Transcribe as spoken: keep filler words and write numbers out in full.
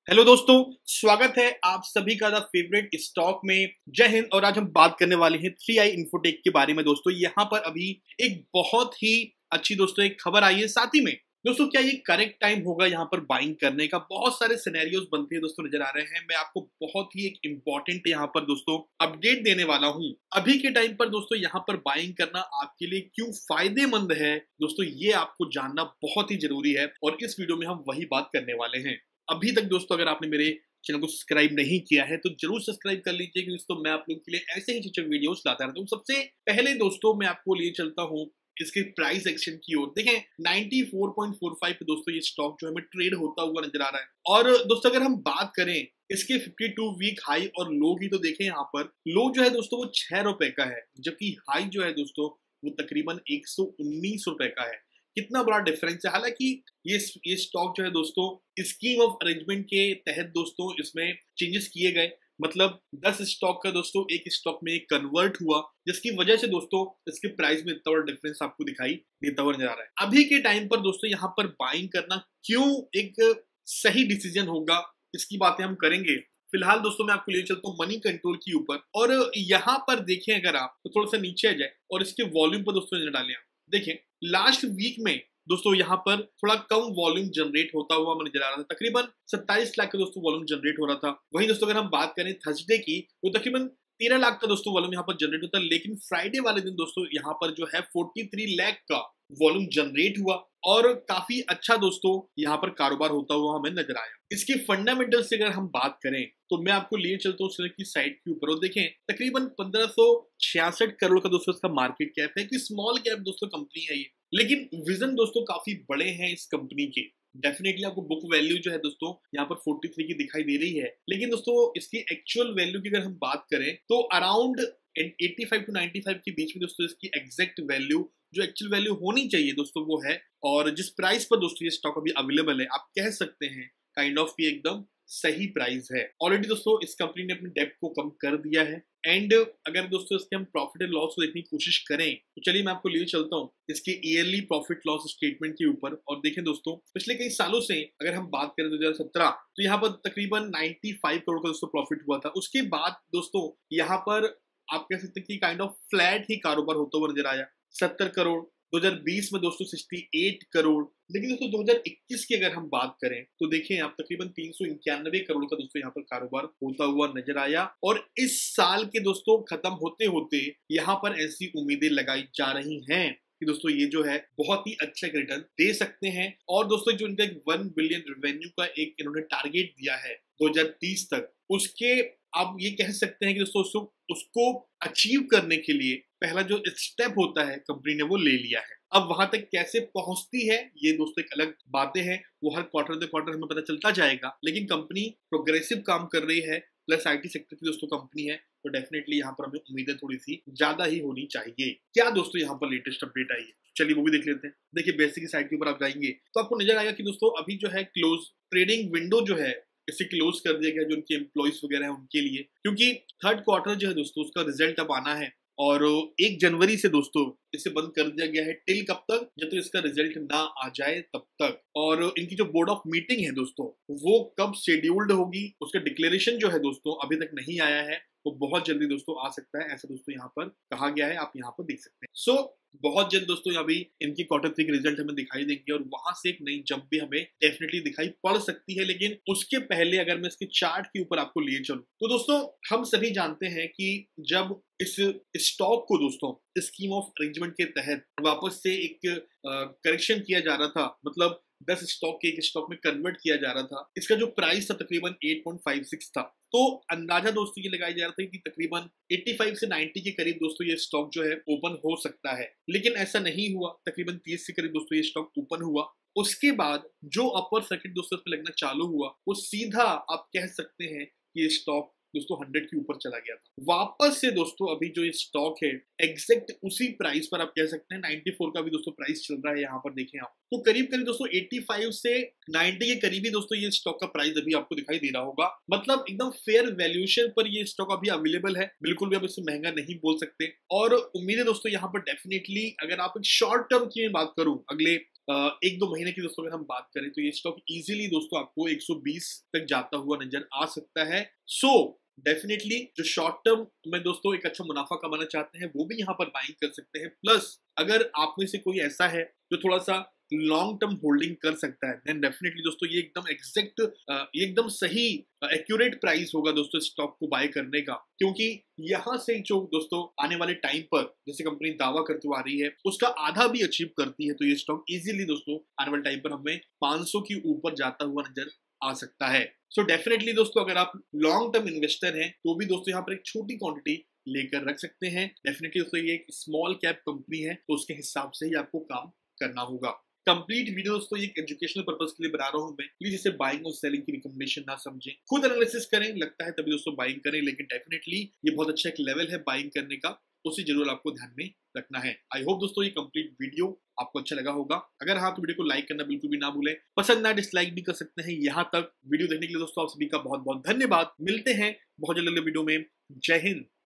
Hello दोस्तों, स्वागत है आप सभी का द फेवरेट स्टॉक में। जय हिंद। और आज हम बात करने वाले हैं थ्री आई इन्फोटेक के बारे में। दोस्तों यहाँ पर अभी एक बहुत ही अच्छी दोस्तों एक खबर आई है। साथ ही में दोस्तों क्या ये करेक्ट टाइम होगा यहाँ पर बाइंग करने का? बहुत सारे सिनेरियोज बनते हैं दोस्तों नजर आ रहे हैं। मैं आपको बहुत ही एक इंपॉर्टेंट यहाँ पर दोस्तों अपडेट देने वाला हूँ। अभी के टाइम पर दोस्तों यहाँ पर बाइंग करना आपके लिए क्यों फायदेमंद है दोस्तों, ये आपको जानना बहुत ही जरूरी है और इस वीडियो में हम वही बात करने वाले हैं। अभी तक दोस्तों अगर आपने मेरे चैनल को सब्सक्राइब नहीं किया है तो जरूर सब्सक्राइब कर लीजिए, क्योंकि दोस्तों मैं आप लोगों के लिए ऐसे ही अच्छे वीडियोस लाता रहता हूँ। सबसे पहले दोस्तों मैं आपको लिए चलता हूँ इसके प्राइस एक्शन की ओर। देखें चौरानवे पॉइंट चार पाँच पे दोस्तों ये स्टॉक जो हमें ट्रेड होता हुआ नजर आ रहा है। और दोस्तों अगर हम बात करें इसके बावन वीक हाई और लो की, तो देखें यहाँ पर लो जो है दोस्तों वो छह रुपए का है, जबकि हाई जो है दोस्तों वो तकरीबन एक सौ उन्नीस रुपए का है। कितना बड़ा डिफरेंस है। हालांकि ये ये स्टॉक जो है दोस्तों स्कीम ऑफ अरेंजमेंट के तहत दोस्तों इसमें चेंजेस किए गए, मतलब दस स्टॉक का दोस्तों एक स्टॉक में कन्वर्ट हुआ, जिसकी वजह से दोस्तों इसके प्राइस में इतना बड़ा डिफरेंस आपको दिखाई देता हुआ नजर आ रहा है। अभी के टाइम पर दोस्तों यहाँ पर बाइंग करना क्यों एक सही डिसीजन होगा, इसकी बातें हम करेंगे। फिलहाल दोस्तों मैं आपको ले चलता हूँ मनी कंट्रोल की ऊपर। और यहाँ पर देखें अगर आप तो थोड़ा सा नीचे आ जाए और इसके वॉल्यूम पर दोस्तों नजर डालें। देखें लास्ट वीक में दोस्तों यहाँ पर थोड़ा कम वॉल्यूम जनरेट होता हुआ हमें नजर आ रहा था। तकरीबन सत्ताईस लाख का दोस्तों वॉल्यूम जनरेट हो रहा था। वहीं दोस्तों अगर हम बात करें थर्सडे की तो तकरीबन तेरह लाख का दोस्तों वॉल्यूम यहाँ पर जनरेट होता है। लेकिन फ्राइडे वाले दिन दोस्तों यहाँ पर जो है तैंतालीस लाख का वॉल्यूम जनरेट हुआ और काफी अच्छा दोस्तों यहाँ पर कारोबार होता हुआ हमें नजर आया। इसके फंडामेंटल से अगर हम बात करें तो मैं आपको लिए चलता हूँ की साइड के ऊपर और देखें तकरीबन पंद्रह सौ छियासठ करोड़ का दोस्तों इसका मार्केट कैप है। कि स्मॉल कैप दोस्तों कंपनी है ये, लेकिन विजन दोस्तों काफी बड़े हैं इस कंपनी के। डेफिनेटली आपको बुक वैल्यू जो है दोस्तों यहाँ पर तैंतालीस की दिखाई दे रही है, लेकिन दोस्तों इसकी एक्चुअल वैल्यू की अगर हम बात करें तो अराउंड पचासी टू पचानवे के बीच में दोस्तों इसकी एग्जैक्ट वैल्यू जो एक्चुअल वैल्यू होनी चाहिए दोस्तों वो है। और जिस प्राइस पर दोस्तों ये स्टॉक अभी अवेलेबल है, आप कह सकते हैं काइंड ऑफ भी एकदम सही प्राइस है। ऑलरेडी दोस्तों इस कंपनी ने अपने डेब्ट को कम कर दिया है। एंड अगर दोस्तों इसके हम प्रॉफिट एंड लॉस को देखने की कोशिश करें तो चलिए मैं आपको लिए चलता हूँ इसके ईयरली प्रॉफिट लॉस स्टेटमेंट के ऊपर। और देखें दोस्तों पिछले कई सालों से अगर हम बात करें दो हज़ार सत्रह तो यहाँ पर तकरीबन पचानवे करोड़ का दोस्तों प्रॉफिट हुआ था। उसके बाद दोस्तों यहाँ पर आप कह सकते हैं कि काइंड ऑफ फ्लैट ही कारोबार होता हुआ नजर आया। सत्तर करोड़ दो हज़ार बीस में दोस्तों अड़सठ करोड़। लेकिन दोस्तों दो हज़ार इक्कीस की अगर हम बात करें तो देखें आप तकरीबन तीन सौ इक्यानवे करोड़ का दोस्तों यहाँ पर कारोबार होता हुआ नजर आया। और इस साल के दोस्तों खत्म होते होते यहाँ पर ऐसी उम्मीदें लगाई जा रही हैं कि दोस्तों ये जो है बहुत ही अच्छा रिटर्न दे सकते हैं। और दोस्तों जो इनका एक वन बिलियन रेवेन्यू का एक इन्होंने टारगेट दिया है दो हज़ार तीस तक, उसके आप ये कह सकते हैं कि दोस्तों उसको, उसको अचीव करने के लिए पहला जो स्टेप होता है कंपनी ने वो ले लिया है। अब वहां तक कैसे पहुंचती है ये दोस्तों एक अलग बातें हैं, वो हर क्वार्टर दे क्वार्टर हमें पता चलता जाएगा। लेकिन कंपनी प्रोग्रेसिव काम कर रही है, प्लस आईटी सेक्टर की दोस्तों कंपनी है, तो डेफिनेटली यहाँ पर हमें उम्मीदें थोड़ी सी ज्यादा ही होनी चाहिए। क्या दोस्तों यहाँ पर लेटेस्ट अपडेट आई है, चलिए वो भी देख लेते हैं। देखिए बेसिक साइड के ऊपर आप जाएंगे तो आपको नजर आएगा कि दोस्तों अभी जो है क्लोज ट्रेडिंग विंडो जो है इसे क्लोज कर दिया गया जो उनके एम्प्लॉइज वगैरह हैं उनके लिए, क्योंकि थर्ड क्वार्टर जो है दोस्तों उसका रिजल्ट अब आना है। और एक जनवरी से दोस्तों इसे बंद कर दिया गया है। टिल कब तक? जब तक तो इसका रिजल्ट ना आ जाए तब तक। और इनकी जो बोर्ड ऑफ मीटिंग है दोस्तों वो कब शेड्यूल्ड होगी, उसका डिक्लेरेशन जो है दोस्तों अभी तक नहीं आया है, वो बहुत जल्दी दोस्तों आ सकता है, ऐसा दोस्तों यहाँ पर कहा गया है, आप यहाँ पर देख सकते हैं। सो so, बहुत जल्द दोस्तों अभी इनकी क्वार्टर थ्री के रिजल्ट हमें दिखाई देंगे और वहां से एक नई जंप भी हमें डेफिनेटली दिखाई पड़ सकती है। लेकिन उसके पहले अगर मैं इसके चार्ट के ऊपर आपको लिए चलूं तो दोस्तों हम सभी जानते हैं कि जब इस स्टॉक को दोस्तों स्कीम ऑफ अरेंजमेंट के तहत वापस से एक करेक्शन किया जा रहा था, मतलब दस स्टॉक के एक स्टॉक में कन्वर्ट किया जा रहा था, इसका जो प्राइस था तकरीबन आठ पॉइंट पाँच छह था। तो अंदाजा दोस्तों ये लगाया जा रहा था कि तकरीबन पचासी से नब्बे के करीब दोस्तों ये स्टॉक जो है ओपन हो सकता है, लेकिन ऐसा नहीं हुआ। तकरीबन तीस के करीब दोस्तों ये स्टॉक ओपन हुआ। उसके बाद जो अपर सर्किट दोस्तों पे लगना चालू हुआ वो सीधा आप कह सकते हैं कि ये स्टॉक दोस्तों सौ के ऊपर चला गया था। वापस से दोस्तों अभी जो ये स्टॉक है एग्जैक्ट उसी प्राइस पर आप कह सकते हैं चौरानवे का भी दोस्तों प्राइस चल रहा है। यहाँ पर देखें आप तो करीब करीब दोस्तों पचासी से नब्बे के करीब ही दोस्तों ये स्टॉक का प्राइस अभी आपको दिखाई दे रहा होगा। मतलब एकदम फेयर वैल्यूएशन पर ये स्टॉक अभी अवेलेबल है, बिल्कुल भी आप इसे महंगा नहीं बोल सकते। और उम्मीद है दोस्तों यहाँ पर डेफिनेटली अगर आप एक शॉर्ट टर्म की बात करूं अगले एक दो महीने की दोस्तों अगर हम बात करें तो ये स्टॉक इजीली दोस्तों आपको एक सौ बीस तक जाता हुआ नजर आ सकता है। सो डेफिनेटली जो शॉर्ट टर्म में दोस्तों एक अच्छा मुनाफा कमाना चाहते हैं वो भी यहाँ पर बाइंग कर सकते हैं। प्लस अगर आप में से कोई ऐसा है जो थोड़ा सा लॉन्ग टर्म होल्डिंग कर सकता है, देन डेफिनेटली दोस्तों ये एकदम एग्जैक्ट, ये एकदम सही एक्यूरेट प्राइस होगा दोस्तों स्टॉक को बाय करने का, क्योंकि यहाँ से जो दोस्तों आने वाले टाइम पर जैसे कंपनी दावा करती हुई आ रही है उसका आधा भी अचीव करती है, तो ये स्टॉक इजीली दोस्तों आने वाले टाइम पर हमें पाँच सौ की ऊपर जाता हुआ नजर आ सकता है। सो so डेफिनेटली दोस्तों अगर आप लॉन्ग टर्म इन्वेस्टर हैं तो भी दोस्तों यहाँ पर एक छोटी क्वांटिटी लेकर रख सकते हैं। डेफिनेटली दोस्तों ये एक स्मॉल कैप कंपनी है तो उसके हिसाब से ही आपको काम करना होगा। कंप्लीट वीडियो दोस्तों ये एजुकेशनल पर्पस के लिए बना रहा हूं मैं, प्लीज इसे बाइंग और सेलिंग की रिकमेंडेशन ना समझें, खुद एनालिसिस करें, लगता है तभी दोस्तों बाइंग करें, लेकिन डेफिनेटली ये बहुत अच्छा एक लेवल है बाइंग करने का, उसे जरूर आपको ध्यान में रखना है। आई होप दोस्तों ये कंप्लीट वीडियो आपको अच्छा लगा होगा। अगर हाँ तो वीडियो को लाइक करना बिल्कुल भी ना भूलें, पसंद ना डिसलाइक भी कर सकते हैं। यहाँ तक वीडियो देखने के लिए दोस्तों आप सभी का बहुत बहुत धन्यवाद। मिलते हैं बहुत जल्द अगले वीडियो में। जय हिंद।